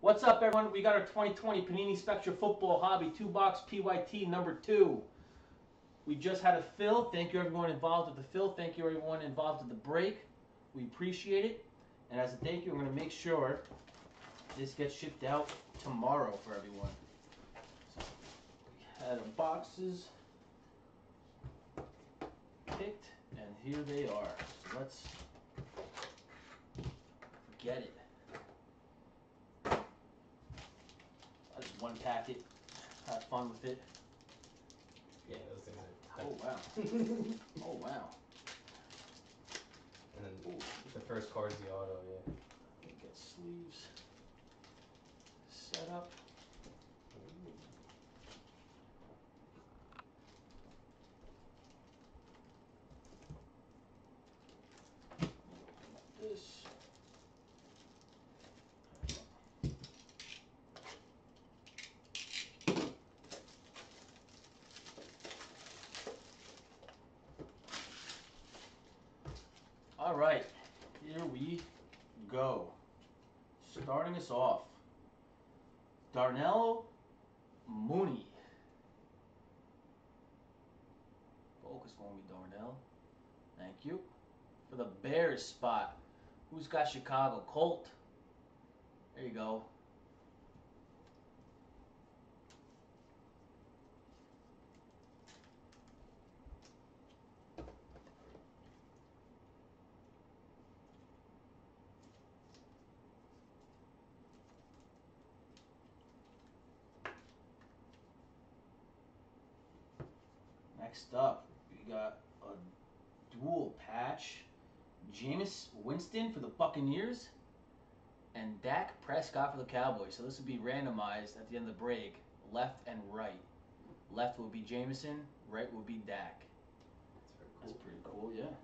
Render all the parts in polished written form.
What's up, everyone? We got our 2020 Panini Spectra Football Hobby 2-box PYT number 2. We just had a fill. Thank you, everyone involved with the fill. Thank you, everyone involved with the break. We appreciate it. And as a thank you, I'm going to make sure this gets shipped out tomorrow for everyone. So we had our boxes picked, and here they are. So let's get it. Just one packet. Have fun with it. Yeah, those things are tight. Oh wow. Oh wow. And then the first card's the auto, yeah. Let me get sleeves set up. Ooh. Like this. All right, here we go. Starting us off, Darnell Mooney. Focus for me, Darnell. Thank you. For the Bears spot, who's got Chicago? Colt. There you go. Next up, we got a dual patch. Jameis Winston for the Buccaneers and Dak Prescott for the Cowboys. So this would be randomized at the end of the break, left and right. Left will be Jameson, right will be Dak. That's very cool. That's pretty cool, yeah.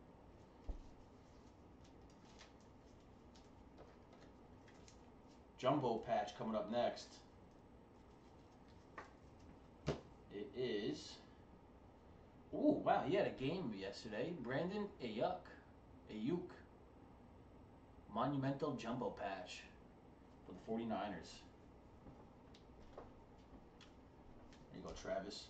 Jumbo patch coming up next. It is... Ooh, wow, he had a game yesterday. Brandon Ayuk. Monumental Jumbo patch for the 49ers. There you go, Travis.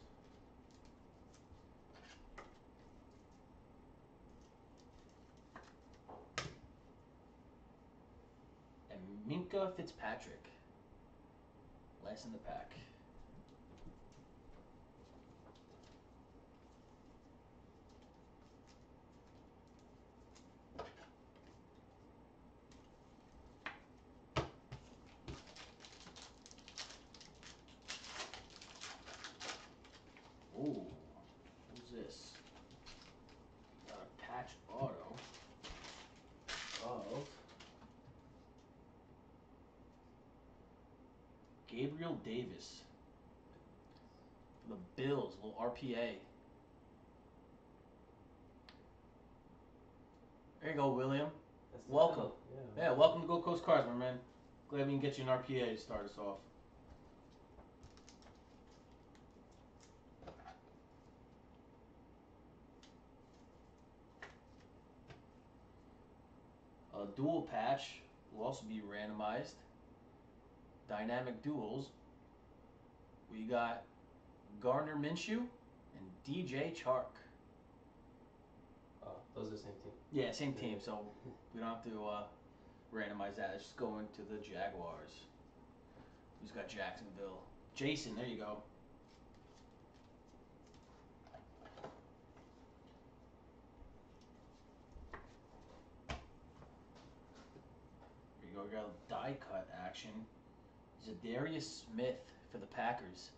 And Minkah Fitzpatrick. Last in the pack. Ooh, who's this? Got a patch auto of Gabriel Davis for the Bills, a little RPA. There you go, William. That's Welcome. Yeah. Yeah, welcome to Gold Coast Cards, my man. Glad we can get you an RPA to start us off. A dual patch will also be randomized. Dynamic duels. We got Gardner Minshew and DJ Chark. Those are the same team. Yeah, same team, so we don't have to randomize that. It's just going to the Jaguars. Who's got Jacksonville? Jason, there you go. There you go. We got a die cut action. Zadarius Smith for the Packers.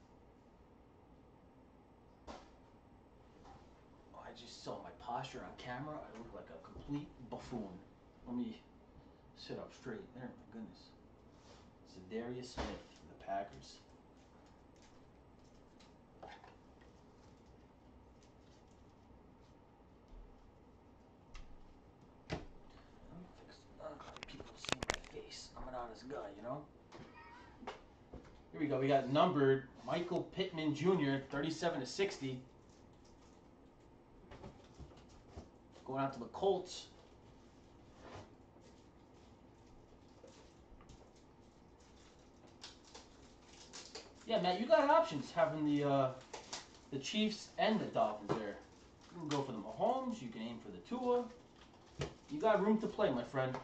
Oh, I just saw my posture on camera. I look like a complete buffoon. Let me sit up straight. There, my goodness. Zadarius Smith for the Packers. People see my face. I'm an honest guy, you know? Here we go. We got numbered Michael Pittman Jr., 37/60. Going out to the Colts. Yeah, Matt, you got options having the Chiefs and the Dolphins there. You can go for the Mahomes. You can aim for the Tua. You got room to play, my friend.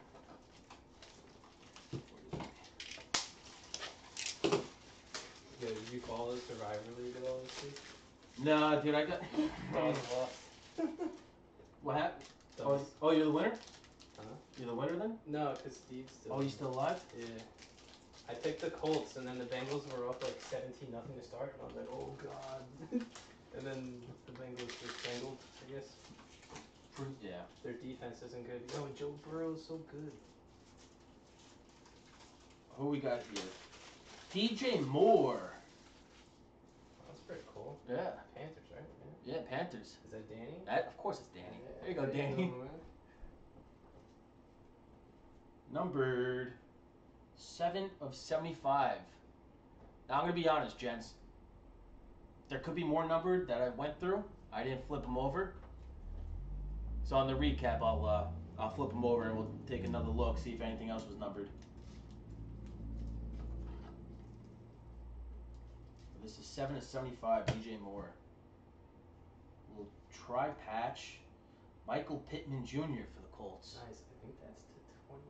Yeah, did you follow the Survivor League at all this week? Nah, dude, I got. Dog lost. What happened? Dogs. Oh, you're the winner? Huh? You're the winner then? No, because Steve's still. Oh, you still alive? Yeah. I picked the Colts, and then the Bengals were up like 17-0 to start, and I was like, oh god. And then the Bengals just dangled, I guess. Yeah. Their defense isn't good. Yo, Joe Burrow's so good. Who we got here? DJ Moore. That's pretty cool. Yeah. Panthers, right? Yeah, Panthers. Is that Danny? Of course it's Danny. Yeah, There you go, Danny. man. Numbered 7 of 75. Now I'm gonna be honest, gents. There could be more numbered that I went through. I didn't flip them over. So on the recap, I'll flip them over and we'll take another look, see if anything else was numbered. This is 7 of 75, DJ Moore. We'll try patch. Michael Pittman Jr. for the Colts. Nice. I think that's to 20.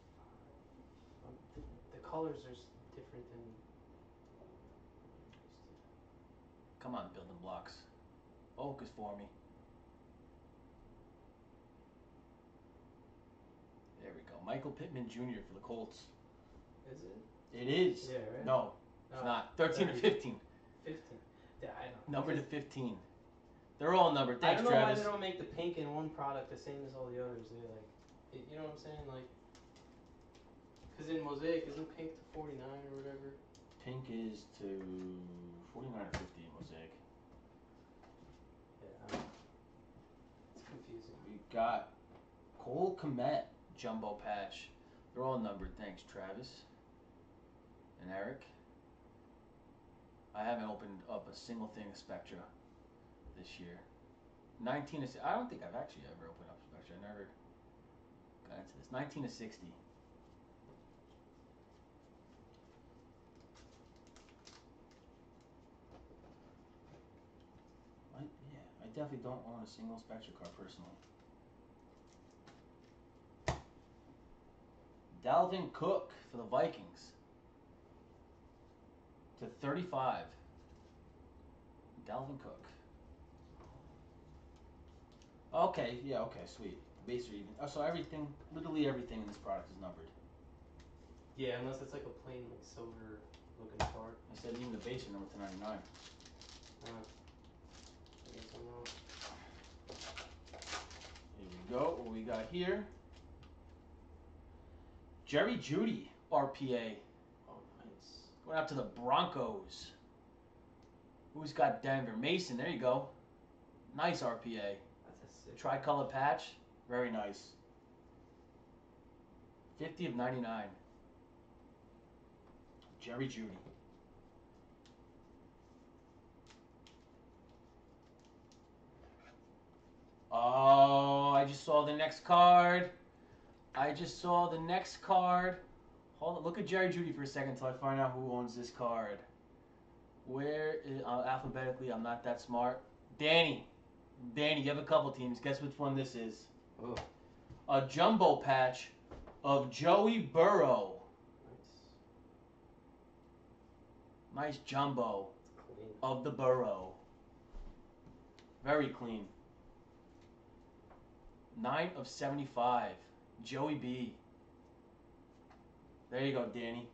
The colors are different than. Come on, building blocks. Focus for me. There we go. Michael Pittman Jr. for the Colts. Is it? It is. Yeah, right? No, it's Oh, not. 13 to 15. 15. Yeah, I know. Numbered to 15. They're all numbered. I Thanks, don't know Travis. why they don't make the pink in one product the same as all the others. They like, you know what I'm saying? Like, because in Mosaic, isn't pink to 49 or whatever? Pink is to 49 or 50 in Mosaic. Yeah, I don't know. It's confusing. We got Cole Kmet jumbo patch. They're all numbered. Thanks, Travis and Eric. I haven't opened up a single thing of Spectra this year. 19 to I don't think I've actually ever opened up Spectra. I never got into this. 19 to 60. I definitely don't own a single Spectra card personally. Dalvin Cook for the Vikings. To 35. Dalvin Cook. Okay, yeah, okay, sweet. Base or even. Oh, so everything, literally everything in this product is numbered. Yeah, unless it's like a plain like silver looking card. I said even the base are numbered to 99. I guess I'm wrong. Here we go. What we got here? Jerry Jeudy, RPA. Oh, nice. Going out to the Broncos. Who's got Denver? Mason, there you go. Nice RPA. That's a sick. Tricolor patch. Very nice. 50 of 99. Jerry Jeudy. Oh, I just saw the next card. Hold on, look at Jerry Jeudy for a second until I find out who owns this card. Where is, alphabetically, I'm not that smart. Danny, you have a couple teams. Guess which one this is? Oh, A jumbo patch of Joey Burrow. nice. Nice jumbo It's clean. of the Burrow. Very clean. 9 of 75. Joey B. There you go, Danny.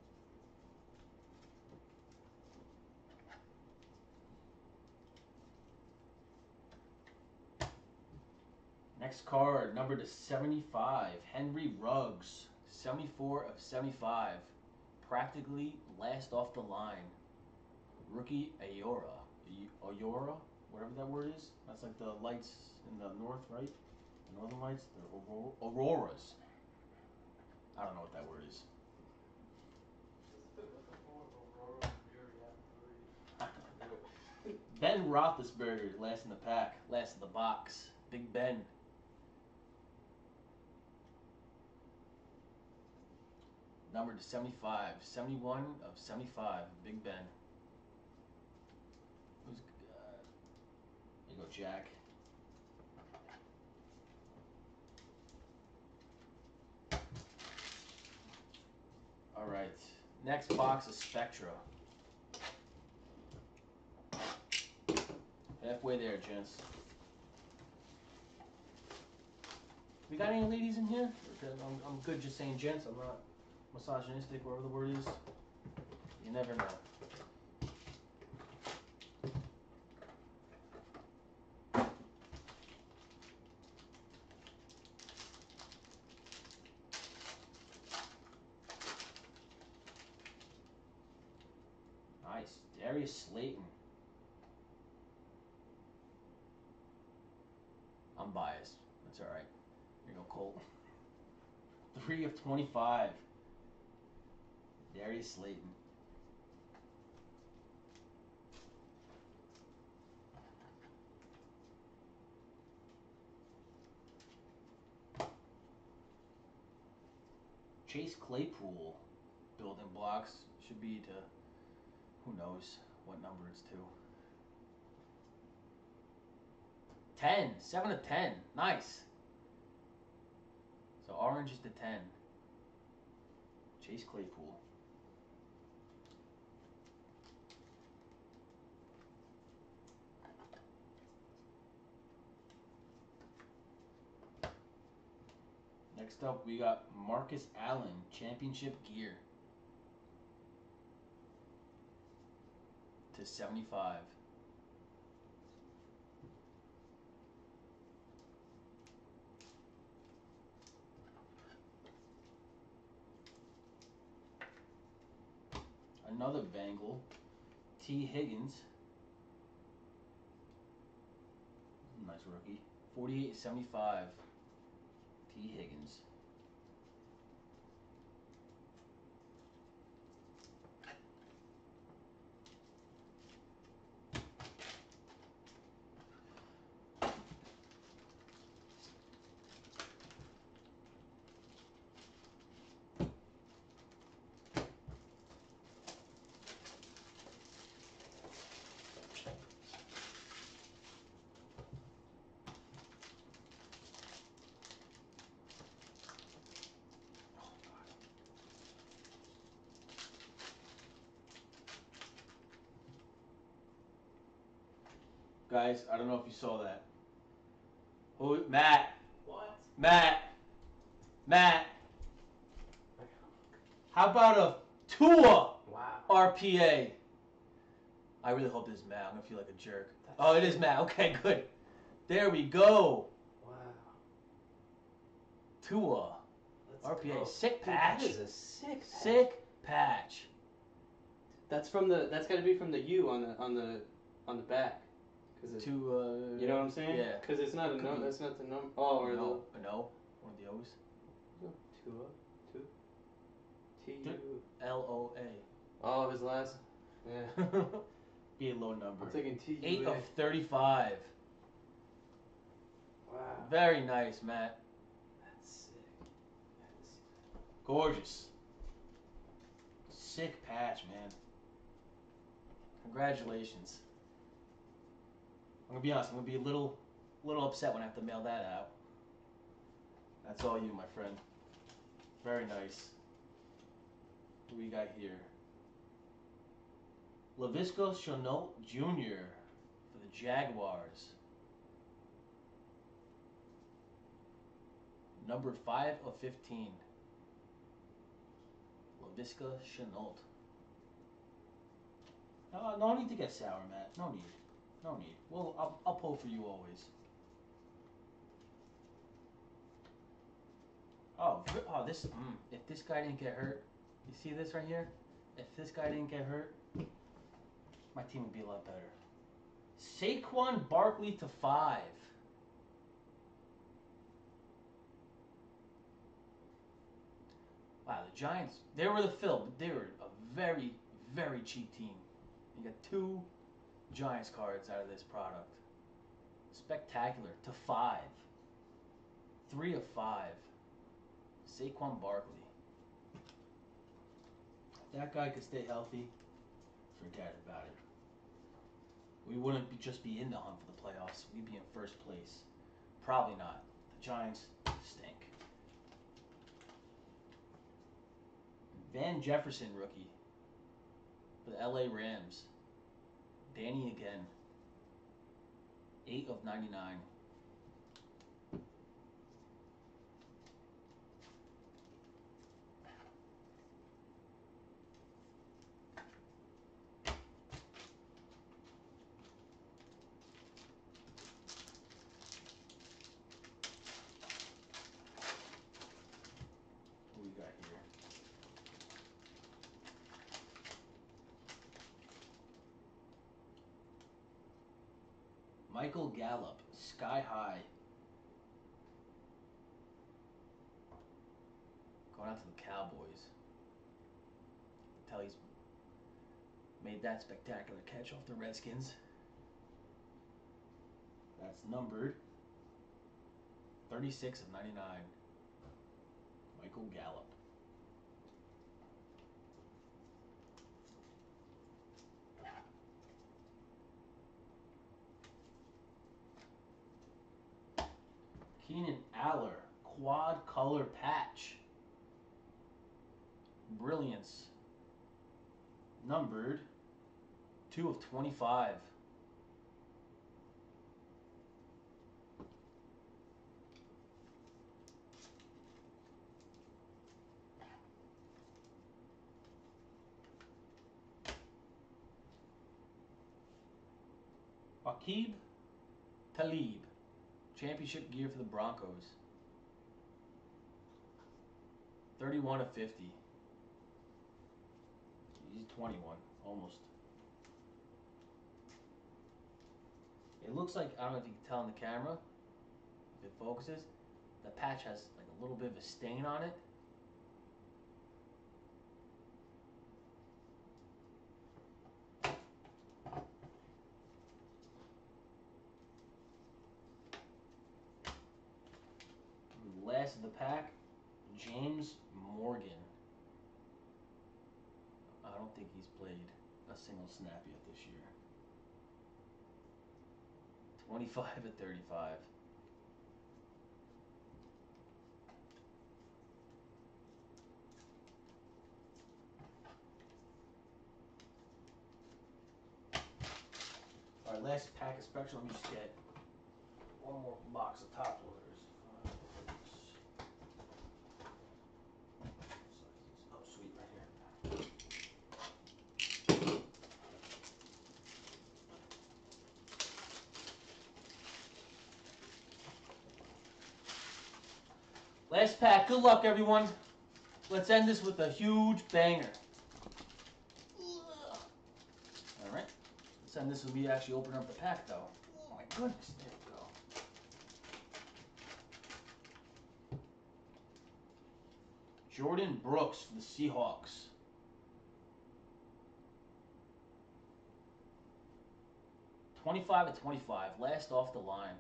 Next card, number to 75. Henry Ruggs. 74 of 75. Practically last off the line. Rookie Ayora. Ayora? Whatever that word is. That's like the lights in the north, right? The northern lights? They're auroras. I don't know what that word is. Ben Roethlisberger, last in the pack, last in the box. Big Ben. Number to 75. 71 of 75. Big Ben. go, Jack. All right. Next box is Spectra. Halfway there, gents. We got any ladies in here? I'm good just saying gents. I'm not misogynistic, whatever the word is. You never know. Nice. Darius Slayton. I'm biased. That's alright. Here you go, Colt. 3 of 25. Darius Slayton. Chase Claypool. Building blocks. Should be to, who knows what number it's to. 10. 7 of 10. Nice. So orange is the 10. Chase Claypool. Next up, we got Marcus Allen, championship gear. To 75. Another Bengal, T. Higgins. Nice rookie. 48-75. T. Higgins. Guys, I don't know if you saw that. Who? Matt. What? Matt. How about a Tua RPA? I really hope this is Matt. I'm going to feel like a jerk. Oh, it is Matt. Okay, good. There we go. Wow. Tua. Let's RPA. go. Sick Dude, patch. that is a sick patch. Sick patch. That's from the. That's got to be from the U on the back. Cause To you know what I'm saying? Yeah. Because it's not a number. That's not the number. Oh, or no. No. One of the O's. Tua. T U L-O-A. Oh, his last. Yeah. Be a low number. I'm thinking T U 8 of 35. Wow. Very nice, Matt. That's sick. Gorgeous. Sick patch, man. Congratulations. I'm gonna be honest. I'm gonna be a little upset when I have to mail that out. That's all you, my friend. Very nice. What do we got here? Laviska Shenault Jr. for the Jaguars. Number 5 of 15. Laviska Shenault. No need to get sour, Matt. No need. No need. Well, I'll pull for you always. Oh, this. If this guy didn't get hurt, you see this right here? If this guy didn't get hurt, my team would be a lot better. Saquon Barkley to 5. Wow, the Giants, they were the fill, but they were a very, very cheap team. You got 2 Giants cards out of this product. Spectacular to 5. 3 of 5. Saquon Barkley. If that guy could stay healthy, forget about it. we wouldn't just be in the hunt for the playoffs. We'd be in first place. Probably not. The Giants stink. Van Jefferson, rookie. For the LA Rams. Danny again. 8 of 99. What we got here? Michael Gallup, Sky High. Going out to the Cowboys. Until he's made that spectacular catch off the Redskins. That's numbered 36 of 99. Michael Gallup. Keenan Allen, quad color patch. Brilliance. Numbered 2 of 25. Aqib Talib, championship gear for the Broncos. 31 of 50. He's 21, almost. It looks like, I don't know if you can tell on the camera, if it focuses, the patch has like a little bit of a stain on it. Last of the pack, James Morgan. I don't think he's played a single snap yet this year. 25 at 35. All right, last pack of Spectrum. Let me just get one more box of top loaders. Oh, sweet, right here. Last pack. Good luck, everyone. Let's end this with a huge banger. All right. Let's end this with me actually opening up the pack, though. Oh, my goodness. There we go. Jordan Brooks for the Seahawks. $25 at 25. Last off the line.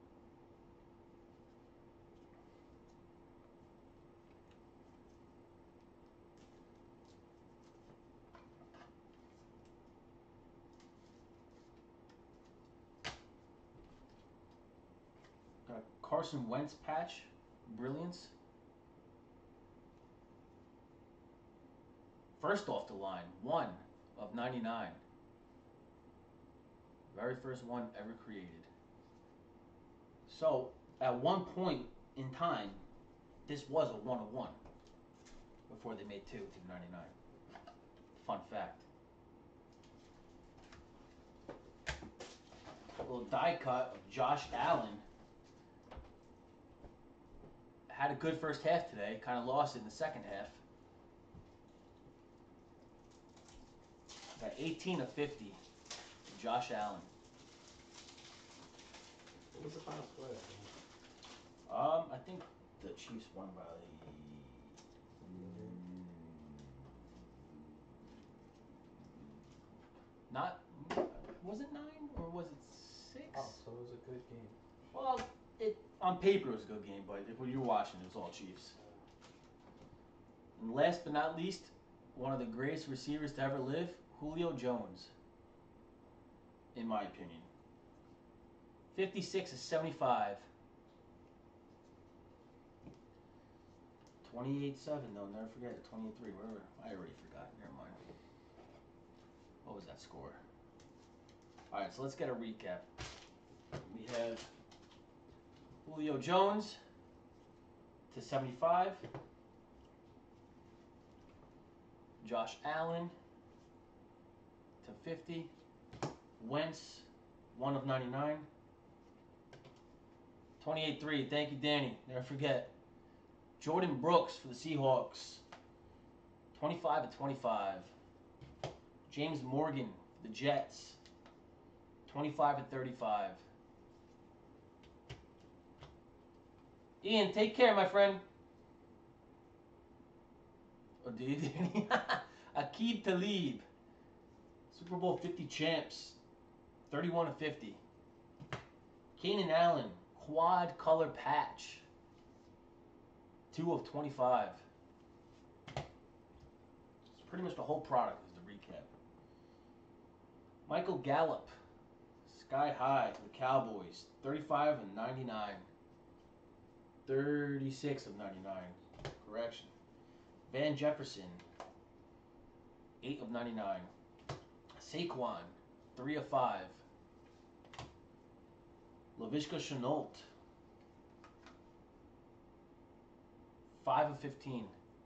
Got a Carson Wentz patch. Brilliance. First off the line, 1 of 99. Very first one ever created. So, at one point in time, this was a 1 of 1 before they made 2 to 99. Fun fact. A little die cut of Josh Allen. Had a good first half today, kind of lost it in the second half. Got 18 of 50. Josh Allen. What was the final score? I think the Chiefs won by not. Was it 9 or was it 6? Oh, so it was a good game. Well, it on paper it was a good game, but if when you're watching, it was all Chiefs. And last but not least, one of the greatest receivers to ever live, Julio Jones. in my opinion. 56 is 75. 28-7 though, never forget it. 23, whatever. I already forgot. Never mind. What was that score? Alright, so let's get a recap. We have Julio Jones to 75. Josh Allen to 50. Wentz, 1 of 99. 28-3, thank you, Danny. Never forget. Jordan Brooks for the Seahawks, 25 of 25. James Morgan for the Jets, 25 of 35. Ian, take care, my friend. Oh, do you, Danny? Aqib Talib, Super Bowl 50 champs, 31 of 50. Keenan Allen, quad color patch, 2 of 25. It's pretty much the whole product is the recap. Michael Gallup, sky high for the Cowboys, 35 of 99. 36 of 99. Correction. Van Jefferson, 8 of 99. Saquon, 3 of 5. Laviska Shenault, 5 of 15.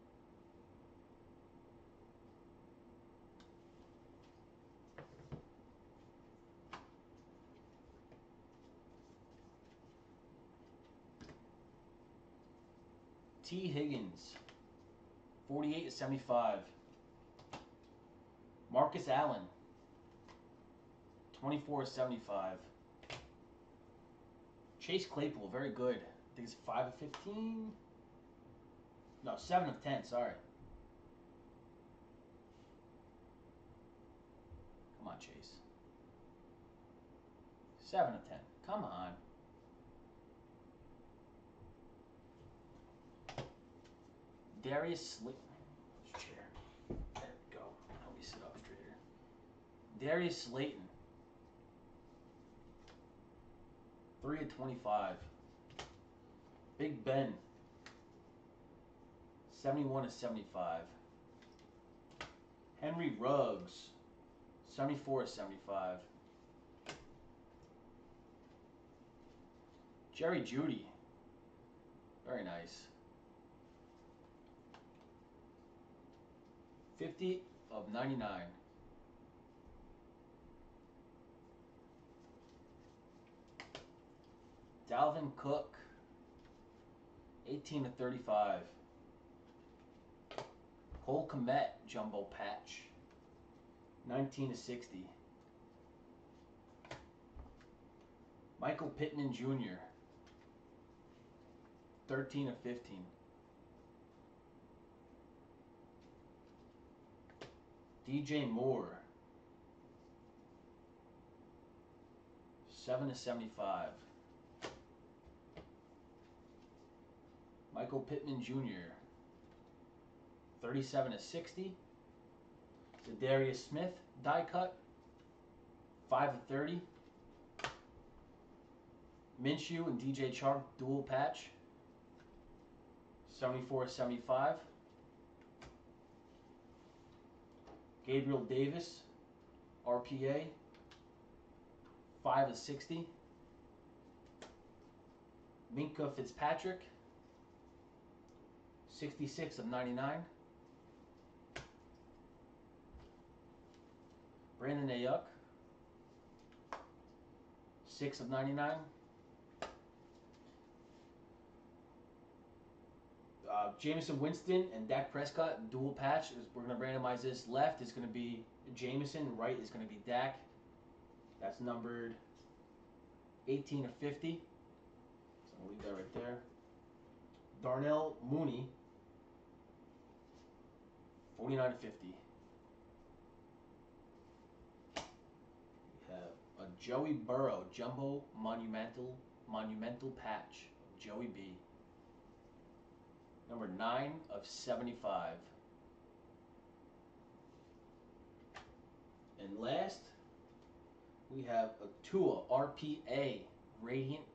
T. Higgins, 48 of 75. Marcus Allen, 24 of 75. Chase Claypool, very good. I think it's 5 of 15. No, 7 of 10, sorry. Come on, Chase. 7 of 10. Come on. Darius Slayton. Chair. There we go. Help me sit up straighter. Darius Slayton. 3 of 25. Big Ben. 71 of 75. Henry Ruggs. 74 of 75. Jerry Jeudy. Very nice. 50 of 99. Dalvin Cook, 18 of 35. Cole Kmet, jumbo patch, 19 of 60. Michael Pittman Jr., 13 of 15. DJ Moore, 7 of 75. Michael Pittman Jr., 37 of 60. Zadarius Smith, die cut, 5 of 30. Minshew and DJ Chark, dual patch, 74 of 75. Gabriel Davis, RPA, 5 of 60. Minka Fitzpatrick, 66 of 99. Brandon Ayuk, 6 of 99. Jameson Winston and Dak Prescott, dual patch. We're going to randomize this. Left is going to be Jameson, right is going to be Dak. That's numbered 18 of 50. So I'll leave that right there. Darnell Mooney, 49 of 50. We have a Joey Burrow, jumbo monumental patch. Joey B. Number 9 of 75. And last, We have a Tua RPA Radiant,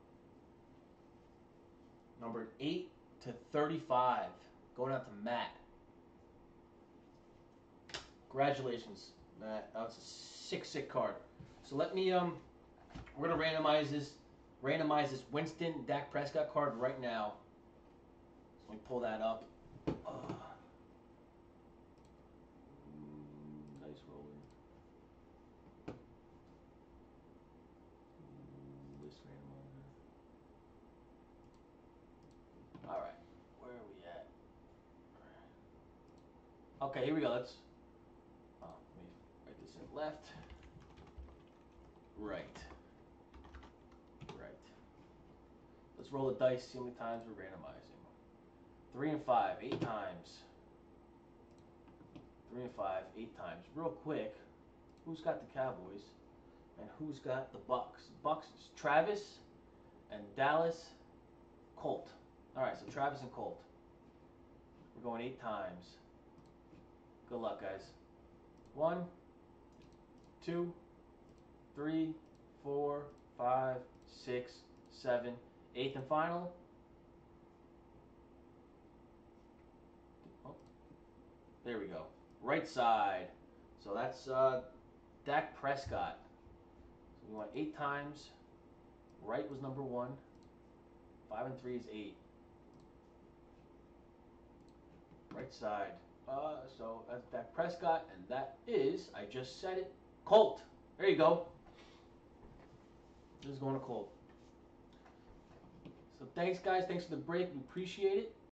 numbered 8 to 35, going out to Matt. Congratulations, Matt. That was a sick card. So let me we're gonna randomize this Winston Dak Prescott card right now. So let me pull that up. Nice roller. List randomizer. All right, where are we at? Okay, here we go. Let's let me write this in left, right. Let's roll the dice, see how many times we're randomizing. 3 and 5, 8 times. 3 and 5, 8 times. Real quick, who's got the Cowboys and who's got the Bucks? Bucks is Travis and Dallas Colt. All right, so Travis and Colt. We're going 8 times. Good luck, guys. 1, 2, 3, 4, 5, 6, 7, 8th and final. Oh, there we go. Right side. So that's Dak Prescott. So we went 8 times. Right was number 1. 5 and 3 is 8. Right side. So that's Dak Prescott, and that is, I just said it, Colt. There you go. This is going to Colt. So thanks, guys. Thanks for the break. We appreciate it.